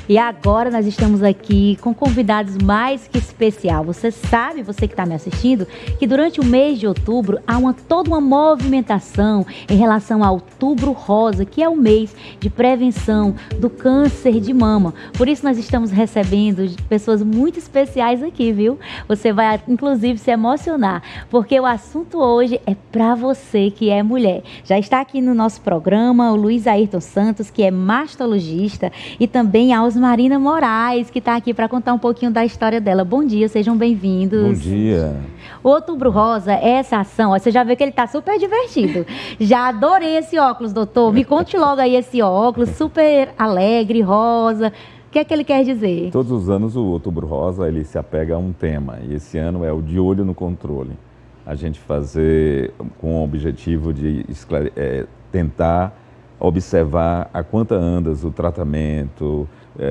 E agora nós estamos aqui com convidados mais que especial. Você sabe, você que está me assistindo, que durante o mês de outubro há toda uma movimentação em relação ao Outubro Rosa, que é o mês de prevenção do câncer de mama. Por isso nós estamos recebendo pessoas muito especiais aqui, viu? Você vai inclusive se emocionar, porque o assunto hoje é para você que é mulher. Já está aqui no nosso programa o Luiz Ayrton Santos, que é mastologista, e também a Osmarina Moraes, que está aqui para contar um pouquinho da história dela. Bom dia, sejam bem-vindos. Bom dia. O Outubro Rosa é essa ação, ó, você já vê que ele está super divertido. Já adorei esse óculos, doutor. Me conte logo aí esse óculos, super alegre, rosa. O que é que ele quer dizer? Todos os anos o Outubro Rosa ele se apega a um tema, e esse ano é o de olho no controle. A gente fazer com o objetivo de tentar observar a quanta andas o tratamento,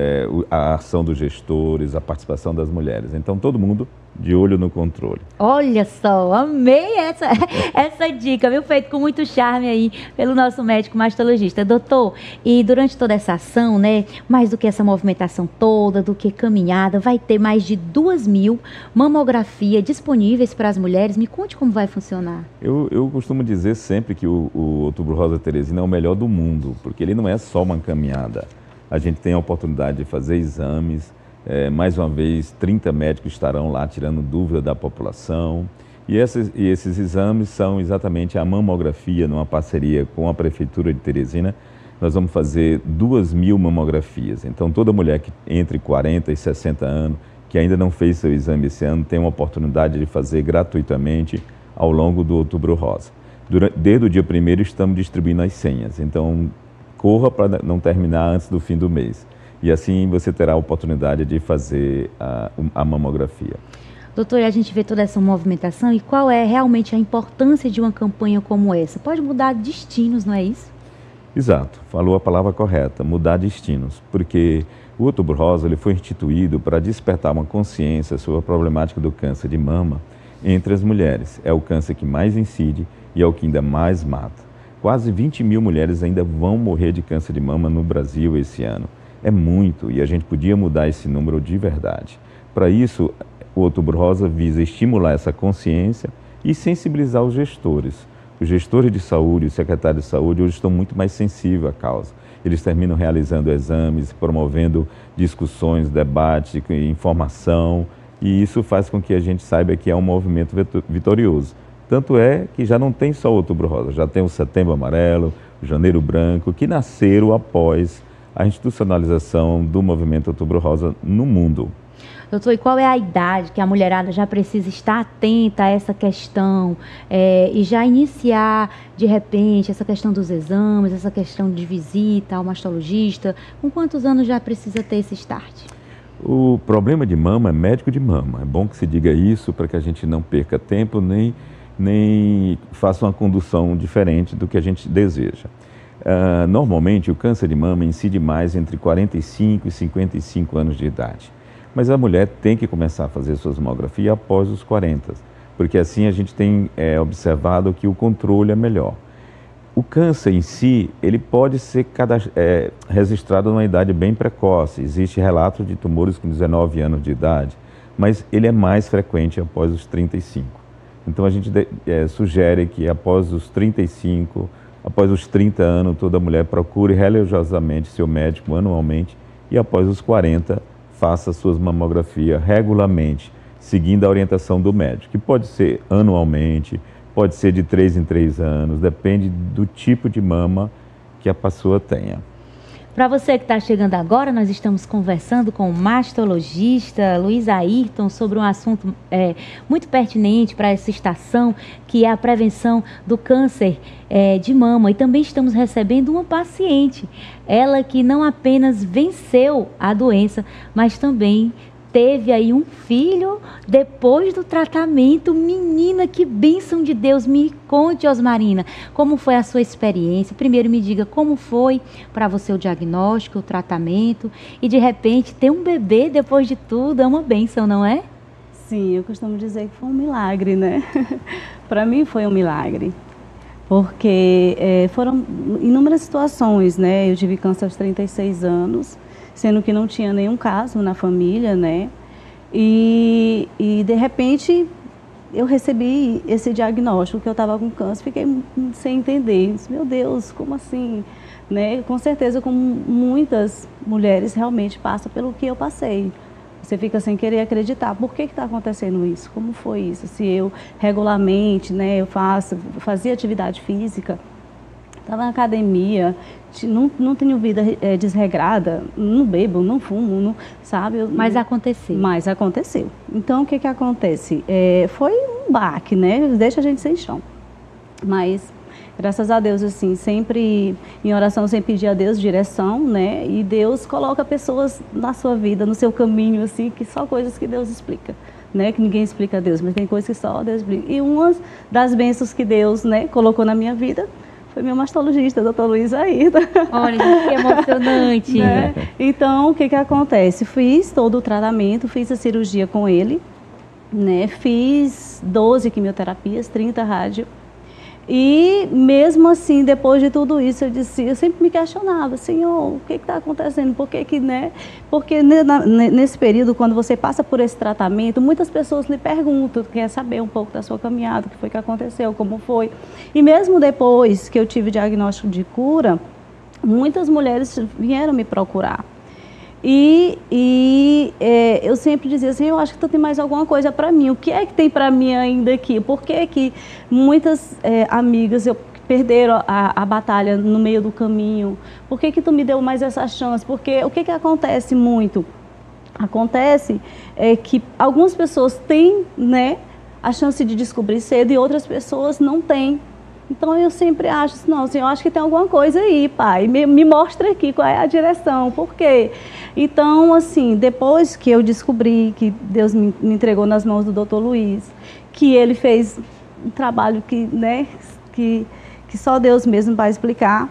a ação dos gestores, a participação das mulheres. Então, todo mundo de olho no controle. Olha só, amei essa dica, viu? Feito com muito charme aí pelo nosso médico mastologista. Doutor, e durante toda essa ação, né, mais do que essa movimentação toda, do que caminhada, vai ter mais de 2.000 mamografias disponíveis para as mulheres. Me conte como vai funcionar. Eu costumo dizer sempre que o Outubro Rosa Teresina é o melhor do mundo, porque ele não é só uma caminhada. A gente tem a oportunidade de fazer exames. Mais uma vez, 30 médicos estarão lá tirando dúvida da população. E esses exames são exatamente a mamografia, numa parceria com a Prefeitura de Teresina. Nós vamos fazer 2.000 mamografias. Então, toda mulher que entre 40 e 60 anos, que ainda não fez seu exame esse ano, tem uma oportunidade de fazer gratuitamente ao longo do Outubro Rosa. Desde o dia 1º, estamos distribuindo as senhas. Então, corra para não terminar antes do fim do mês. E assim você terá a oportunidade de fazer a mamografia. Doutor, a gente vê toda essa movimentação e qual é realmente a importância de uma campanha como essa? Pode mudar destinos, não é isso? Exato, falou a palavra correta, mudar destinos. Porque o Outubro Rosa ele foi instituído para despertar uma consciência sobre a problemática do câncer de mama entre as mulheres. É o câncer que mais incide e é o que ainda mais mata. Quase 20.000 mulheres ainda vão morrer de câncer de mama no Brasil esse ano. É muito, e a gente podia mudar esse número de verdade. Para isso, o Outubro Rosa visa estimular essa consciência e sensibilizar os gestores. Os gestores de saúde, os secretários de saúde, hoje estão muito mais sensíveis à causa. Eles terminam realizando exames, promovendo discussões, debates, informação, e isso faz com que a gente saiba que é um movimento vitorioso. Tanto é que já não tem só o Outubro Rosa, já tem o Setembro Amarelo, o Janeiro Branco, que nasceram após a institucionalização do movimento Outubro Rosa no mundo. Doutor, e qual é a idade que a mulherada já precisa estar atenta a essa questão e já iniciar, de repente, essa questão dos exames, essa questão de visita ao mastologista? Com quantos anos já precisa ter esse start? O problema de mama é médico de mama. É bom que se diga isso para que a gente não perca tempo nem faça uma condução diferente do que a gente deseja. Normalmente, o câncer de mama incide mais entre 45 e 55 anos de idade. Mas a mulher tem que começar a fazer suas mamografias após os 40, porque assim a gente tem observado que o controle é melhor. O câncer em si, ele pode ser registrado numa idade bem precoce. Existe relato de tumores com 19 anos de idade, mas ele é mais frequente após os 35. Então a gente sugere que após os 35, após os 30 anos, toda mulher procure religiosamente seu médico anualmente e após os 40, faça suas mamografias regularmente, seguindo a orientação do médico, que pode ser anualmente, pode ser de 3 em 3 anos, depende do tipo de mama que a pessoa tenha. Para você que está chegando agora, nós estamos conversando com o mastologista Luiz Ayrton sobre um assunto muito pertinente para essa estação, que é a prevenção do câncer de mama. E também estamos recebendo uma paciente, ela que não apenas venceu a doença, mas também teve aí um filho depois do tratamento. Menina, que bênção de Deus! Me conte, Osmarina, como foi a sua experiência? Primeiro me diga como foi para você o diagnóstico, o tratamento e de repente ter um bebê depois de tudo é uma bênção, não é? Sim, eu costumo dizer que foi um milagre, né? Para mim foi um milagre, porque foram inúmeras situações, né? Eu tive câncer aos 36 anos sendo que não tinha nenhum caso na família, né? E de repente eu recebi esse diagnóstico que eu estava com câncer, fiquei sem entender. Meu Deus, como assim? Né? Com certeza, como muitas mulheres realmente passam pelo que eu passei. Você fica sem querer acreditar. Por que está acontecendo isso? Como foi isso? Se eu regularmente, né, eu fazia atividade física, estava na academia, não tenho vida desregrada, não bebo, não fumo, não, sabe? Mas aconteceu. Mas aconteceu. Então, o que que acontece? Foi um baque, né? Deixa a gente sem chão. Mas, graças a Deus, assim, sempre em oração, sempre pedir a Deus direção, né? E Deus coloca pessoas na sua vida, no seu caminho, assim, que só coisas que Deus explica. Né, que ninguém explica a Deus, mas tem coisas que só Deus explica. E uma das bênçãos que Deus, né, colocou na minha vida foi meu mastologista, doutor Luiz Ayrton. Olha, que emocionante. Né? Então, o que que acontece? Fiz todo o tratamento, fiz a cirurgia com ele, né? Fiz 12 quimioterapias, 30 rádio. E mesmo assim, depois de tudo isso, eu sempre me questionava, Senhor, o que está acontecendo? Por que que, né? Porque nesse período, quando você passa por esse tratamento, muitas pessoas lhe perguntam, quer saber um pouco da sua caminhada, o que foi que aconteceu, como foi. E mesmo depois que eu tive o diagnóstico de cura, muitas mulheres vieram me procurar. Eu sempre dizia assim, eu acho que tu tem mais alguma coisa para mim. O que é que tem para mim ainda aqui? Por que que muitas amigas perderam a batalha no meio do caminho? Por que que tu me deu mais essa chance? Porque o que que acontece muito? Acontece que algumas pessoas têm, né, a chance de descobrir cedo e outras pessoas não têm. Então eu sempre acho, não, assim, eu acho que tem alguma coisa aí, pai, me mostra aqui qual é a direção, por quê? Então, assim, depois que eu descobri que Deus me entregou nas mãos do Dr. Luiz, que ele fez um trabalho que, né, que só Deus mesmo vai explicar,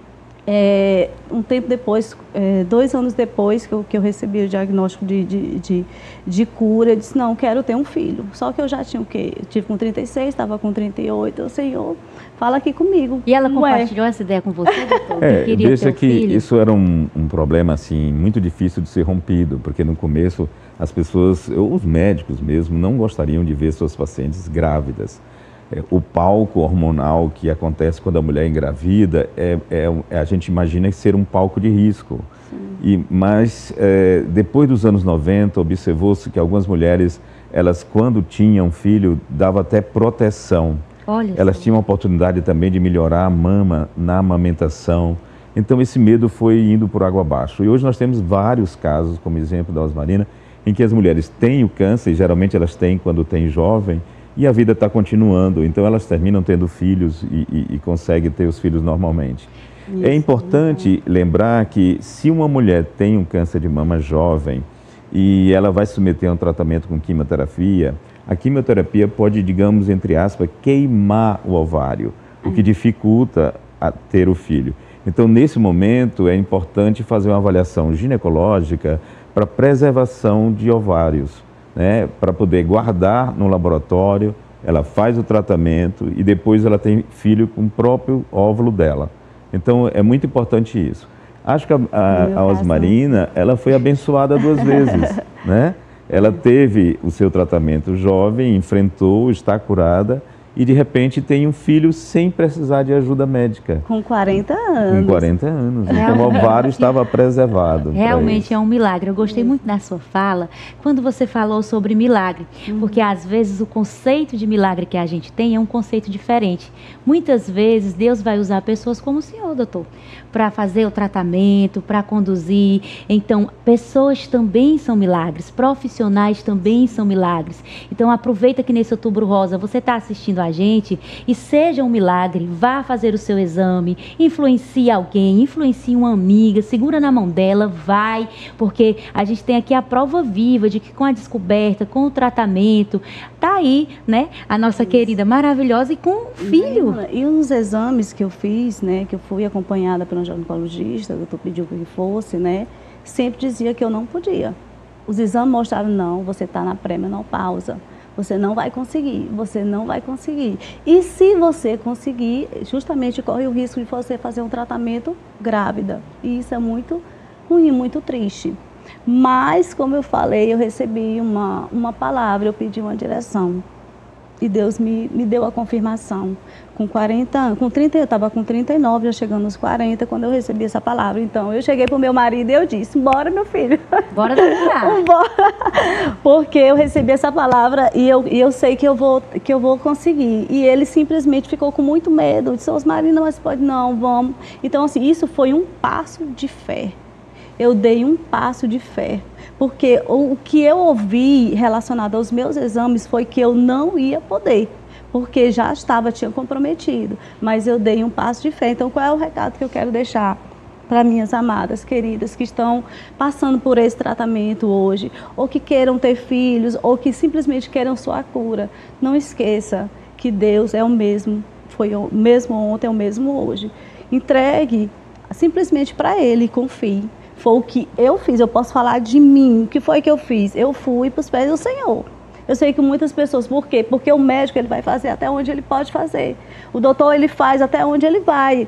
um tempo depois, 2 anos depois que eu recebi o diagnóstico de cura, eu disse, não, quero ter um filho. Só que eu já tinha o quê? Eu tive com 36, estava com 38, o Senhor, fala aqui comigo. E ela compartilhou essa ideia com você, doutor? Que queria veja ter um que filho? isso era um problema, assim, muito difícil de ser rompido, porque no começo as pessoas, os médicos mesmo, não gostariam de ver suas pacientes grávidas. O palco hormonal que acontece quando a mulher engravida, a gente imagina ser um palco de risco. Mas depois dos anos 90, observou-se que algumas mulheres, elas quando tinham filho, dava até proteção. Olha elas só. tinham a oportunidade também de melhorar a mama na amamentação. Então esse medo foi indo por água abaixo. E hoje nós temos vários casos, como exemplo da Osmarina, em que as mulheres têm o câncer, e geralmente elas têm quando têm jovem, e a vida está continuando, então elas terminam tendo filhos e conseguem ter os filhos normalmente. Isso, é importante lembrar que se uma mulher tem um câncer de mama jovem e ela vai se submeter a um tratamento com quimioterapia, a quimioterapia pode, digamos, entre aspas, queimar o ovário, o que dificulta a ter o filho. Então, nesse momento, é importante fazer uma avaliação ginecológica para preservação de ovários. Né, para poder guardar no laboratório, ela faz o tratamento e depois ela tem filho com o próprio óvulo dela. Então é muito importante isso. Acho que a Osmarina, ela foi abençoada 2 vezes, né? Ela teve o seu tratamento jovem, enfrentou, está curada e de repente tem um filho sem precisar de ajuda médica. Com 40 anos. Com 40 anos. Então o ovário estava preservado. Realmente é um milagre. Eu gostei muito da sua fala quando você falou sobre milagre, porque às vezes o conceito de milagre que a gente tem é um conceito diferente. Muitas vezes Deus vai usar pessoas como o senhor, doutor, para fazer o tratamento, para conduzir. Então, pessoas também são milagres, profissionais também são milagres. Então, aproveita que nesse Outubro Rosa você está assistindo a gente e seja um milagre, vá fazer o seu exame, influencie alguém, influencie uma amiga, segura na mão dela, vai, porque a gente tem aqui a prova viva de que com a descoberta, com o tratamento, tá aí, né, a nossa querida maravilhosa e com um filho. E uns exames que eu fiz, né, que eu fui acompanhada pelo ginecologista, o doutor pediu que fosse, né, sempre dizia que eu não podia. Os exames mostraram, não, você está na pré-menopausa. Você não vai conseguir, você não vai conseguir. E se você conseguir, justamente corre o risco de você fazer um tratamento grávida. E isso é muito ruim, muito triste. Mas, como eu falei, eu recebi uma palavra, eu pedi uma direção. E Deus me deu a confirmação. Com 40 anos, eu estava com 39, já chegando nos 40, quando eu recebi essa palavra. Então, eu cheguei para o meu marido e eu disse, bora, meu filho. Bora namorar. Bora. Porque eu recebi essa palavra e eu sei que eu vou conseguir. E ele simplesmente ficou com muito medo. Disse, Osmarina, mas pode não, vamos. Então, assim, isso foi um passo de fé. Eu dei um passo de fé. Porque o que eu ouvi relacionado aos meus exames foi que eu não ia poder, porque já tinha comprometido, mas eu dei um passo de fé. Então, qual é o recado que eu quero deixar para minhas amadas, queridas, que estão passando por esse tratamento hoje, ou que queiram ter filhos, ou que simplesmente queiram sua cura? Não esqueça que Deus é o mesmo, foi o mesmo ontem, é o mesmo hoje. Entregue simplesmente para Ele e confie. Foi o que eu fiz, eu posso falar de mim. O que foi que eu fiz? Eu fui para os pés do Senhor. Eu sei que muitas pessoas, por quê? Porque o médico ele vai fazer até onde ele pode fazer. O doutor ele faz até onde ele vai.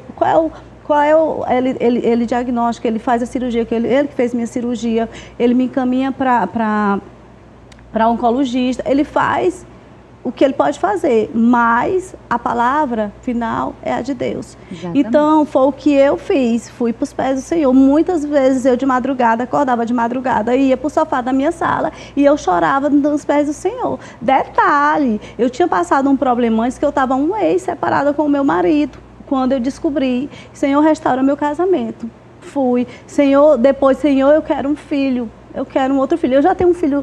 Ele diagnóstico, ele faz a cirurgia, ele que fez minha cirurgia, ele me encaminha para oncologista, ele faz o que ele pode fazer, mas a palavra final é a de Deus. Exatamente. Então, foi o que eu fiz, fui para os pés do Senhor. Muitas vezes eu de madrugada, acordava de madrugada, ia para o sofá da minha sala e eu chorava nos pés do Senhor. Detalhe, eu tinha passado um problema antes que eu estava um mês separada com o meu marido, quando eu descobri, Senhor, restaura meu casamento. Fui, Senhor, depois, Senhor, eu quero um filho, eu quero um outro filho. Eu já tenho um filho,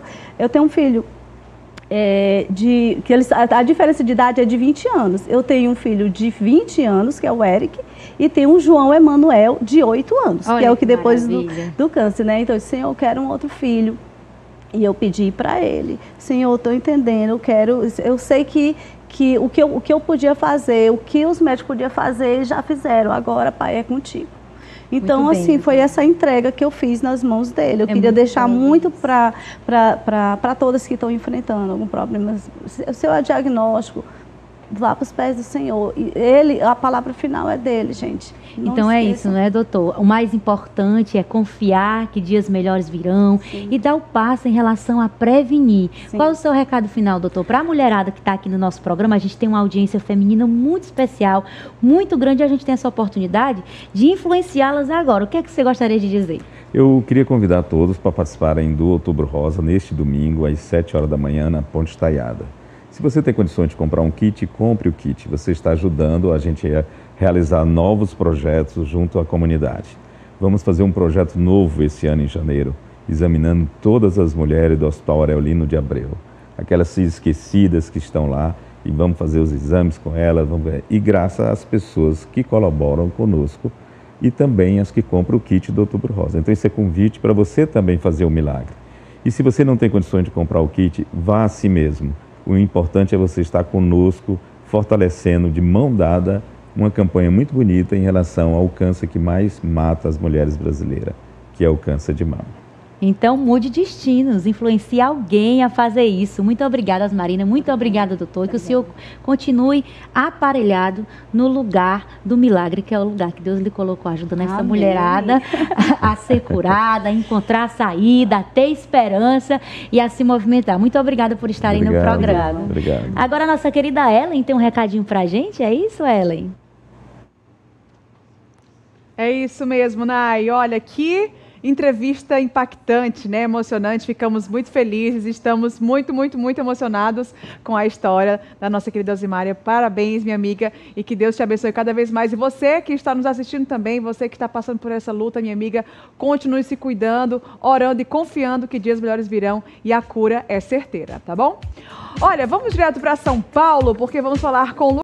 a diferença de idade é de 20 anos. Eu tenho um filho de 20 anos, que é o Eric, e tenho um João Emanuel, de 8 anos, que é o que depois do câncer, né? Então eu disse, Senhor, eu quero um outro filho. E eu pedi para ele, Senhor, eu estou entendendo, eu sei que o que eu podia fazer, o que os médicos podiam fazer, já fizeram. Agora, Pai, é contigo. Então, bem, assim, foi essa entrega que eu fiz nas mãos dele. Eu queria deixar muito para todas que estão enfrentando algum problema. O seu diagnóstico, vá para os pés do Senhor. E a palavra final é dele, gente. Não então esqueça. É isso, né, doutor? O mais importante é confiar que dias melhores virão. Sim. E dar o passo em relação a prevenir. Sim. Qual é o seu recado final, doutor? Para a mulherada que está aqui no nosso programa, a gente tem uma audiência feminina muito especial, muito grande, e a gente tem essa oportunidade de influenciá-las agora. O que é que você gostaria de dizer? Eu queria convidar todos para participarem do Outubro Rosa neste domingo, às 7 horas da manhã, na Ponte Estaiada. Se você tem condições de comprar um kit, compre o kit. Você está ajudando a gente a realizar novos projetos junto à comunidade. Vamos fazer um projeto novo esse ano em janeiro, examinando todas as mulheres do Hospital Aurelino de Abreu. Aquelas esquecidas que estão lá, e vamos fazer os exames com elas. E graças às pessoas que colaboram conosco e também as que compram o kit do Outubro Rosa. Então esse é convite para você também fazer o milagre. E se você não tem condições de comprar o kit, vá a si mesmo. O importante é você estar conosco, fortalecendo de mão dada uma campanha muito bonita em relação ao câncer que mais mata as mulheres brasileiras, que é o câncer de mama. Então, mude destinos, influencie alguém a fazer isso. Muito obrigada, Osmarina. Muito obrigada, doutor. Que o senhor continue aparelhado no lugar do milagre, que é o lugar que Deus lhe colocou, ajudando essa mulherada a ser curada, a encontrar a saída, a ter esperança e a se movimentar. Muito obrigada por estarem no programa. Obrigado. Agora, a nossa querida Ellen tem um recadinho pra gente. É isso, Ellen? É isso mesmo, Nay. Olha, que entrevista impactante, né? Emocionante. Ficamos muito felizes, estamos muito emocionados com a história da nossa querida Osimária. Parabéns, minha amiga, e que Deus te abençoe cada vez mais. E você que está nos assistindo também, você que está passando por essa luta, minha amiga, continue se cuidando, orando e confiando que dias melhores virão e a cura é certeira, tá bom? Olha, vamos direto para São Paulo, porque vamos falar com